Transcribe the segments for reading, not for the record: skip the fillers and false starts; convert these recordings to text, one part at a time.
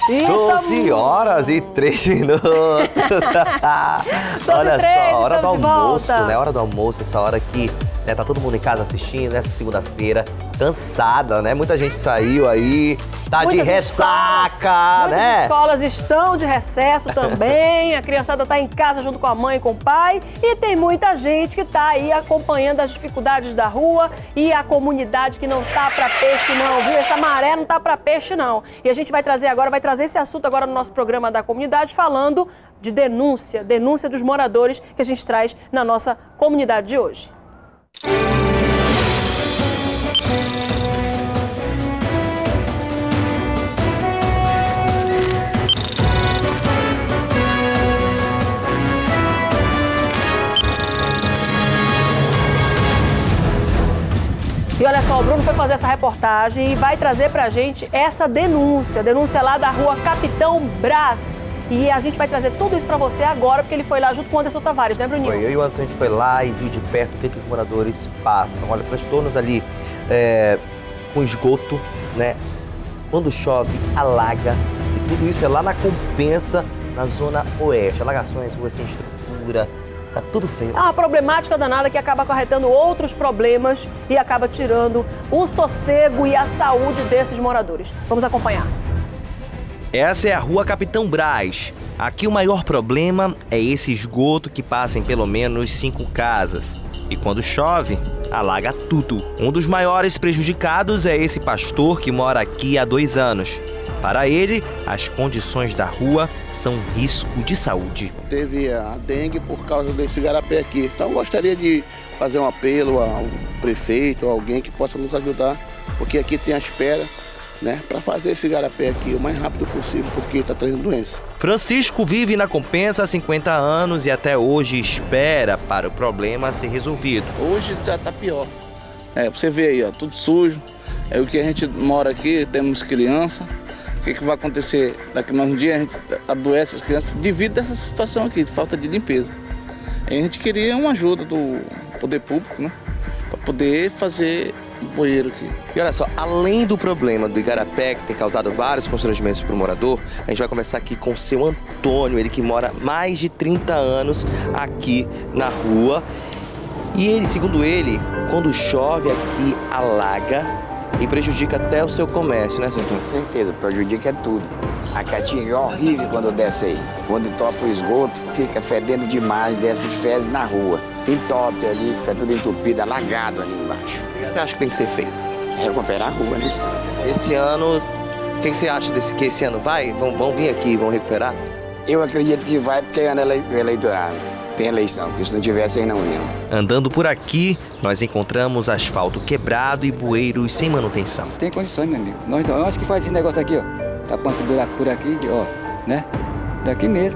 12h03. Olha só, hora do almoço, né? Hora do almoço, essa hora aqui, né? Tá todo mundo em casa assistindo nessa segunda-feira, cansada, né? Muita gente saiu aí, tá de ressaca, né? Muitas escolas estão de recesso também, a criançada tá em casa junto com a mãe e com o pai, e tem muita gente que tá aí acompanhando as dificuldades da rua e a comunidade que não tá pra peixe não, viu? Essa maré não tá pra peixe não. E a gente vai trazer esse assunto agora no nosso programa da comunidade, falando de denúncia dos moradores que a gente traz na nossa comunidade de hoje. E olha só, o Bruno foi fazer essa reportagem e vai trazer pra gente essa denúncia lá da rua Capitão Brás. E a gente vai trazer tudo isso pra você agora, porque ele foi lá junto com o Anderson Tavares, né, Bruninho? Eu e o Anderson, a gente foi lá e viu de perto o que os moradores passam. Olha, transtornos ali com esgoto, né? Quando chove, alaga. E tudo isso é lá na Compensa, na Zona Oeste. Alagações, ruas sem estrutura. Tá tudo feio. É uma problemática danada que acaba acarretando outros problemas e acaba tirando o sossego e a saúde desses moradores. Vamos acompanhar. Essa é a rua Capitão Brás. Aqui o maior problema é esse esgoto que passa em pelo menos 5 casas. E quando chove, alaga tudo. Um dos maiores prejudicados é esse pastor que mora aqui há 2 anos. Para ele, as condições da rua são risco de saúde. Teve a dengue por causa desse igarapé aqui. Então eu gostaria de fazer um apelo ao prefeito, a alguém que possa nos ajudar, porque aqui tem a espera, né, para fazer esse igarapé aqui o mais rápido possível, porque está trazendo doença. Francisco vive na Compensa há 50 anos e até hoje espera para o problema ser resolvido. Hoje já está pior. Você vê aí, ó, tudo sujo. É o que a gente mora aqui, temos criança. O que vai acontecer? Daqui a um dia a gente adoece as crianças devido a essa situação aqui, de falta de limpeza. E a gente queria uma ajuda do poder público, né? Para poder fazer um banheiro aqui. E olha só, além do problema do igarapé, que tem causado vários constrangimentos para o morador, a gente vai começar aqui com o seu Antônio, ele que mora mais de 30 anos aqui na rua. E ele, segundo ele, quando chove aqui, alaga e prejudica até o seu comércio, né, seu Antônio? Com certeza, prejudica tudo. A caatinga é horrível quando desce aí. Quando topa o esgoto, fica fedendo demais dessas fezes na rua. Entope ali, fica tudo entupido, alagado ali embaixo. O que você acha que tem que ser feito? Recuperar a rua, né? Esse ano, o que você acha que esse ano vai? Vão vir aqui e vão recuperar? Eu acredito que vai porque é ano eleitoral. Tem eleição, porque se não tivesse aí não iam. Andando por aqui, nós encontramos asfalto quebrado e bueiros sem manutenção. Tem condições, meu amigo. Nós que faz esse negócio aqui, ó. Tapando esse buraco por aqui, ó, né? Daqui mesmo.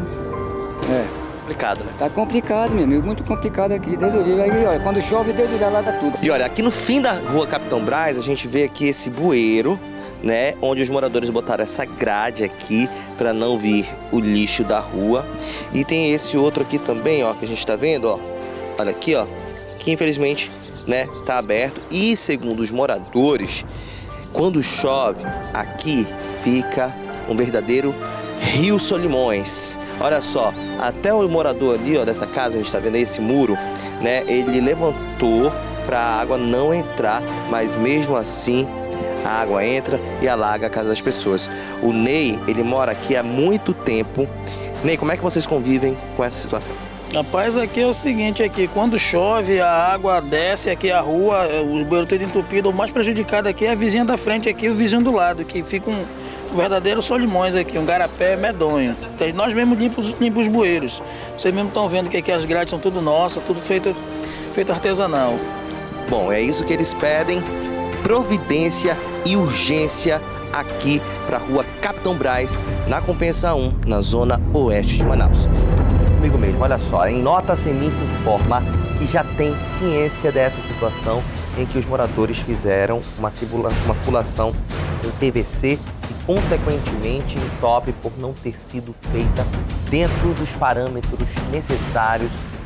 Complicado, né? Tá complicado, meu amigo, muito complicado aqui. Deus do livro. Aí, olha, quando chove, Deus do livro, alaga tudo. E olha, aqui no fim da rua Capitão Brás, a gente vê aqui esse bueiro, né, onde os moradores botaram essa grade aqui para não vir o lixo da rua. E tem esse outro aqui também, ó, que a gente tá vendo, ó. Olha aqui, ó, que infelizmente, né, tá aberto. E segundo os moradores, quando chove, aqui fica um verdadeiro Rio Solimões. Olha só, até o morador ali, ó, dessa casa, a gente tá vendo aí esse muro, né, ele levantou para a água não entrar, mas mesmo assim a água entra e alaga a casa das pessoas. O Ney, ele mora aqui há muito tempo. Ney, como é que vocês convivem com essa situação? Rapaz, aqui é o seguinte, aqui, quando chove, a água desce aqui a rua, os bueiros todos entupidos. O mais prejudicado aqui é a vizinha da frente aqui, o vizinho do lado, que fica um verdadeiro solimões aqui, um garapé medonho. Nós mesmos limpamos os bueiros. Vocês mesmos estão vendo que aqui as grades são tudo nossas, tudo feito artesanal. Bom, é isso que eles pedem. Providência e urgência aqui para a rua Capitão Brás, na Compensa 1, na zona oeste de Manaus. Comigo mesmo, olha só, em nota a Seminf informa que já tem ciência dessa situação em que os moradores fizeram uma tubulação em PVC e, consequentemente, entope por não ter sido feita dentro dos parâmetros necessários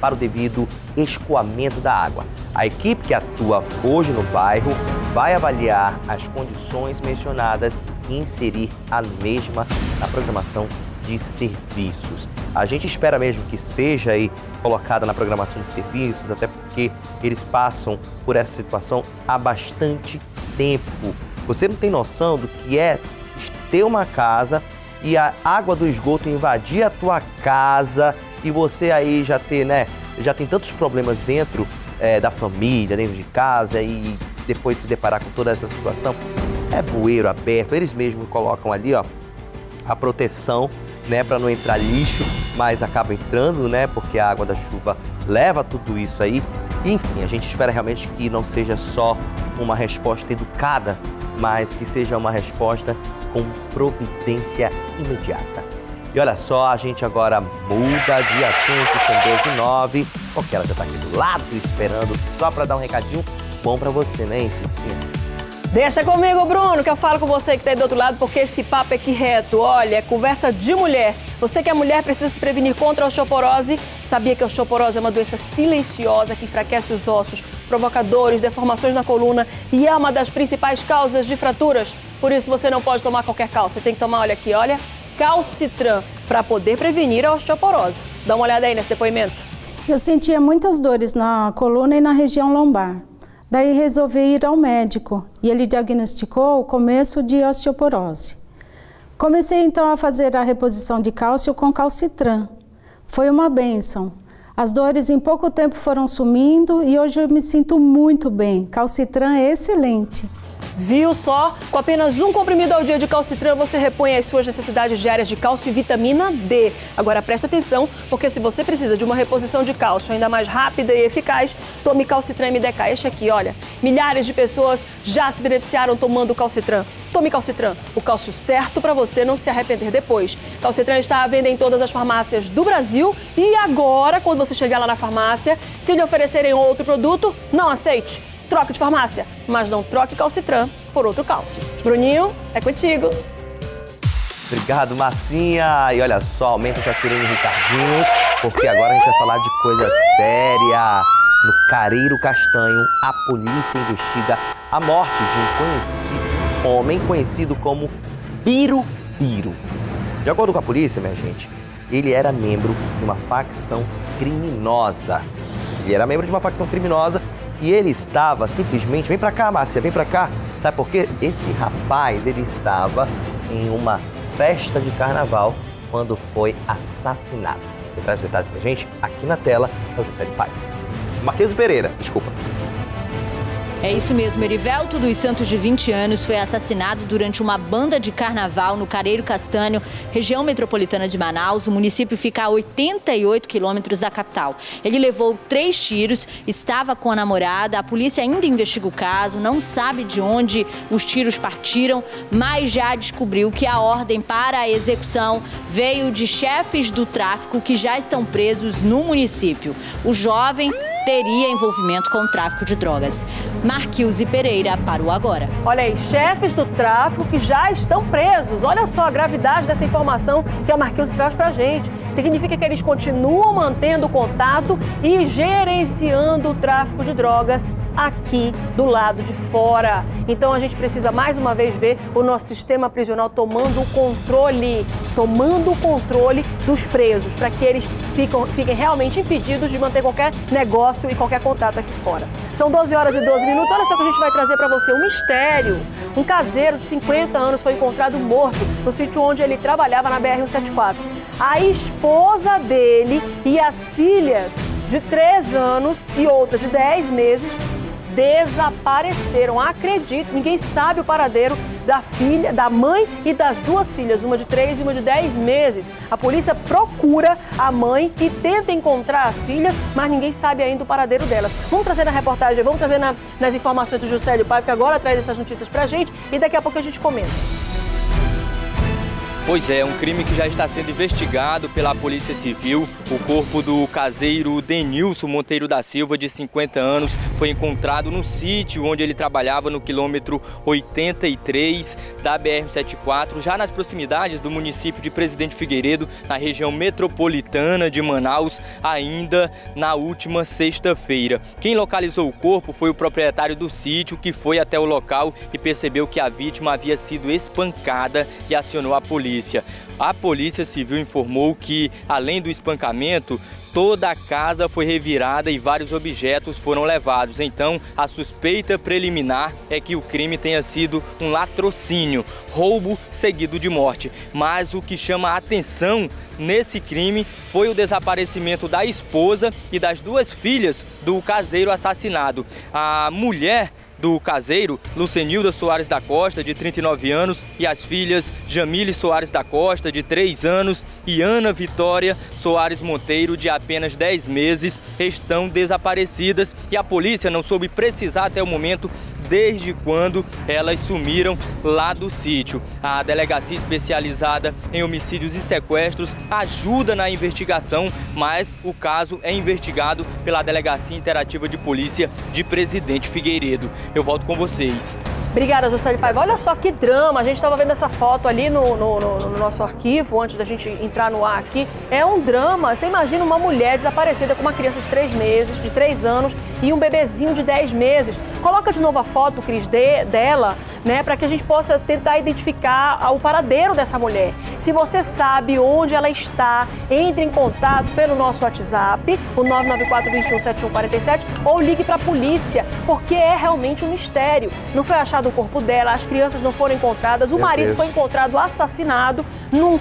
para o devido escoamento da água. A equipe que atua hoje no bairro vai avaliar as condições mencionadas e inserir a mesma na programação de serviços. A gente espera mesmo que seja aí colocada na programação de serviços, até porque eles passam por essa situação há bastante tempo. Você não tem noção do que é ter uma casa e a água do esgoto invadir a tua casa e você aí já tem tantos problemas dentro da família, dentro de casa e depois se deparar com toda essa situação. É bueiro aberto, eles mesmos colocam ali, ó, a proteção, né, para não entrar lixo, mas acaba entrando, né, porque a água da chuva leva tudo isso aí. Enfim, a gente espera realmente que não seja só uma resposta educada, mas que seja uma resposta com providência imediata. E olha só, a gente agora muda de assunto, são 12h09, porque ela já está aqui do lado esperando só para dar um recadinho bom para você, né, isso, Marcinha? Deixa comigo, Bruno, que eu falo com você que está aí do outro lado, porque esse papo aqui reto, olha, é conversa de mulher. Você que é mulher precisa se prevenir contra a osteoporose. Sabia que a osteoporose é uma doença silenciosa que enfraquece os ossos, provoca dores, deformações na coluna e é uma das principais causas de fraturas. Por isso você não pode tomar qualquer cal, você tem que tomar, olha aqui, olha, Calcitran, para poder prevenir a osteoporose. Dá uma olhada aí nesse depoimento. Eu sentia muitas dores na coluna e na região lombar. Daí resolvi ir ao médico e ele diagnosticou o começo de osteoporose. Comecei então a fazer a reposição de cálcio com Calcitran. Foi uma bênção. As dores em pouco tempo foram sumindo e hoje eu me sinto muito bem. Calcitran é excelente. Viu só? Com apenas um comprimido ao dia de Calcitran, você repõe as suas necessidades diárias de cálcio e vitamina D. Agora presta atenção, porque se você precisa de uma reposição de cálcio ainda mais rápida e eficaz, tome Calcitran MDK. Este aqui, olha, milhares de pessoas já se beneficiaram tomando Calcitran. Tome Calcitran, o cálcio certo para você não se arrepender depois. Calcitran está à venda em todas as farmácias do Brasil e agora, quando você chegar lá na farmácia, se lhe oferecerem outro produto, não aceite. Troque de farmácia, mas não troque Calcitran por outro cálcio. Bruninho, é contigo. Obrigado, Marcinha. E olha só, aumenta essa sirene, Ricardinho, porque agora a gente vai falar de coisa séria. No Careiro Castanho, a polícia investiga a morte de um homem conhecido como Birubiru. De acordo com a polícia, minha gente, ele era membro de uma facção criminosa. E ele estava simplesmente... Vem pra cá, Márcia, vem pra cá. Sabe por quê? Esse rapaz, ele estava em uma festa de carnaval quando foi assassinado. Quem traz os detalhes pra gente, aqui na tela, é o Juscelio Paiva. Marquinhos Pereira, desculpa. É isso mesmo, Erivelto dos Santos, de 20 anos, foi assassinado durante uma banda de carnaval no Careiro Castanho, região metropolitana de Manaus. O município fica a 88 quilômetros da capital. Ele levou 3 tiros, estava com a namorada. A polícia ainda investiga o caso, não sabe de onde os tiros partiram, mas já descobriu que a ordem para a execução veio de chefes do tráfico que já estão presos no município. O jovem teria envolvimento com o tráfico de drogas. Marquilze Pereira para o Agora. Olha aí, chefes do tráfico que já estão presos. Olha só a gravidade dessa informação que a Marquilze traz pra gente. Significa que eles continuam mantendo contato e gerenciando o tráfico de drogas aqui do lado de fora. Então a gente precisa mais uma vez ver o nosso sistema prisional tomando o controle dos presos, para que eles fiquem realmente impedidos de manter qualquer negócio e qualquer contato aqui fora. São 12 horas e 12 minutos. Olha só que a gente vai trazer para você um mistério. Um caseiro de 50 anos foi encontrado morto no sítio onde ele trabalhava na BR-174. A esposa dele e as filhas de 3 anos e outra de 10 meses desapareceram. Acredito, ninguém sabe o paradeiro da mãe e das 2 filhas, uma de 3 e uma de 10 meses. A polícia procura a mãe e tenta encontrar as filhas, mas ninguém sabe ainda o paradeiro delas. Vamos trazer na reportagem, vamos trazer nas informações do Juscelio Paiva, que agora traz essas notícias pra gente e daqui a pouco a gente comenta. Pois é, um crime que já está sendo investigado pela Polícia Civil. O corpo do caseiro Denilson Monteiro da Silva, de 50 anos, foi encontrado no sítio onde ele trabalhava, no quilômetro 83 da BR-174, já nas proximidades do município de Presidente Figueiredo, na região metropolitana de Manaus, ainda na última sexta-feira. Quem localizou o corpo foi o proprietário do sítio, que foi até o local e percebeu que a vítima havia sido espancada e acionou a polícia. A Polícia Civil informou que, além do espancamento, toda a casa foi revirada e vários objetos foram levados. Então, a suspeita preliminar é que o crime tenha sido um latrocínio, roubo seguido de morte. Mas o que chama a atenção nesse crime foi o desaparecimento da esposa e das duas filhas do caseiro assassinado. A mulher do caseiro, Lucenilda Soares da Costa, de 39 anos, e as filhas Jamile Soares da Costa, de 3 anos, e Ana Vitória Soares Monteiro, de apenas 10 meses, estão desaparecidas e a polícia não soube precisar até o momento desde quando elas sumiram lá do sítio. A delegacia especializada em homicídios e sequestros ajuda na investigação, mas o caso é investigado pela Delegacia Interativa de Polícia de Presidente Figueiredo. Eu volto com vocês. Obrigada, Juscelie Paiva. Olha só que drama. A gente estava vendo essa foto ali no nosso arquivo, antes da gente entrar no ar aqui. É um drama. Você imagina uma mulher desaparecida com uma criança de 3 meses, de 3 anos, e um bebezinho de 10 meses. Coloca de novo a foto, Cris, dela, né, para que a gente possa tentar identificar o paradeiro dessa mulher. Se você sabe onde ela está, entre em contato pelo nosso WhatsApp, o 994-217147, ou ligue para a polícia, porque é realmente um mistério. Não foi achado o corpo dela, as crianças não foram encontradas, o marido foi encontrado assassinado num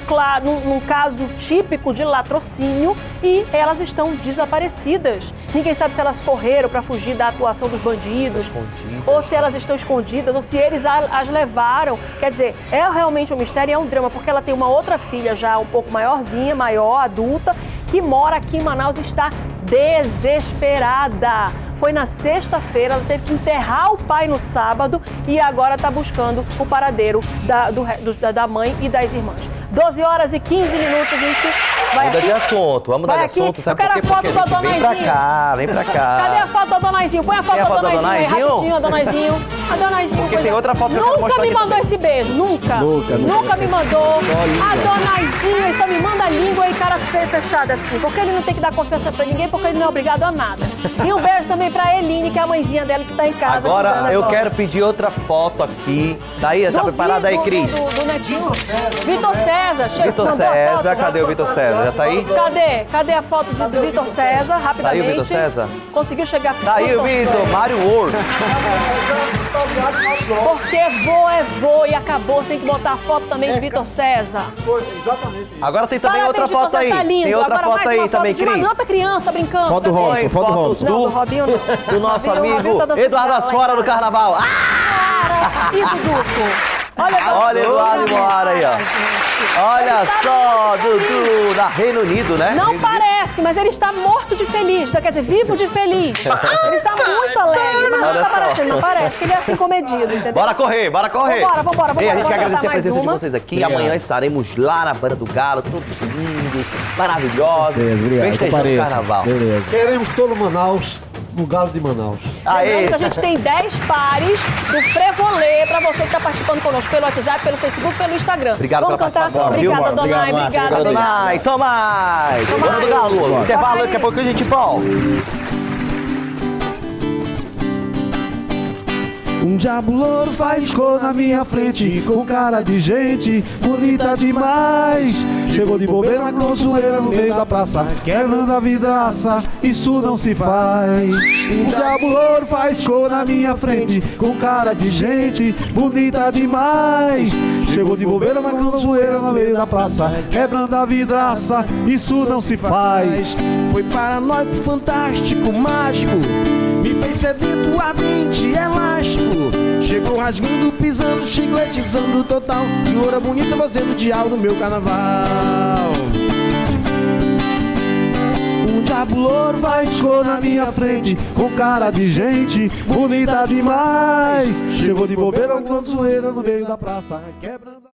caso típico de latrocínio, e elas estão desaparecidas. Ninguém sabe se elas correram para fugir da atuação dos bandidos, ou se elas estão escondidas, ou se eles as levaram. Quer dizer, é realmente um mistério e é um drama, porque ela tem uma outra filha já um pouco maiorzinha, adulta, que mora aqui em Manaus e está desesperada. Foi na sexta-feira, ela teve que enterrar o pai no sábado e agora está buscando o paradeiro da mãe e das irmãs. 12 horas e 15 minutos, a gente vai Muda aqui. de assunto, vamos mudar de assunto. Sabe por quê? Porque a gente vem pra cá, vem pra cá. Cadê a foto da Donaizinho? Põe a foto da Donaizinho aí, rapidinho, a Donaizinho. A Donaizinho. Porque tem outra foto que eu quero mostrar Nunca me aqui mandou também. esse beijo, nunca me mandou. A Donaizinho, ele só me manda língua e cara fechada assim, porque ele não tem que dar confiança pra ninguém, porque ele não é obrigado a nada. E um beijo também pra Eline, que é a mãezinha dela que tá em casa. Agora eu quero pedir outra foto aqui. Daí, tá preparada aí, Cris? Do Netinho. Vitor César. Vitor César, cadê o Vitor César? Já tá aí? Cadê a foto do Vitor César? Rapidamente. Tá aí o Vitor César? Conseguiu chegar. Tá aí o Vitor, Mário World. Porque vô é vô e acabou. Você tem que botar a foto também de Vitor César. Exatamente. Agora tem também outra Vitor foto César, aí. tá lindo. Tem outra Agora foto mais aí uma também, foto de Cris. uma outra criança brincando. Foto do Robson, foto do Robson. Não, do Robinho não. Do nosso Robinho amigo tá dançando Eduardo ela, Asfora no Carnaval. Cara, e Dudu? Olha Eduardo Moara aí, ó. Olha só, Dudu, da Reino Unido, né? Não parece, mas ele está morto de feliz, quer dizer, vivo de feliz. Ele está muito alegre, mas não está parecendo, não parece, que ele é assim comedido, entendeu? Bora correr, bora correr. Vambora. Ei, a gente quer agradecer a mais presença uma. de vocês aqui. Amanhã estaremos lá na Banda do Galo, todos lindos, maravilhosos, festejando o carnaval. Queremos todo Manaus no Galo de Manaus. Lembrando que a gente tem 10 pares do Frevolê pra você que está participando conosco pelo WhatsApp, pelo Facebook, pelo Instagram. Obrigado Vamos pela cantar? participação. Obrigada, Donai. Obrigada, Donai, Tomás. Banda do Galo. Intervalo, daqui a pouco a gente volta. Um diabo louro faz cor na minha frente, com cara de gente bonita demais. Chegou de bobeira com zoeira no meio da praça, quebrando a vidraça, isso não se faz. Um diabo louro faz cor na minha frente, com cara de gente bonita demais. Chegou de bobeira com zoeira no meio da praça, quebrando a vidraça, isso não se faz. Foi paranoico, fantástico, mágico, me fez sedento, ardente, elástico. Chegou rasgando, pisando, chicletizando total. Que loura bonita fazendo diabo no meu carnaval. Um diabo louro faz cor na minha frente, com cara de gente bonita demais. Chegou de bobeira com zoeira no meio da praça, quebrando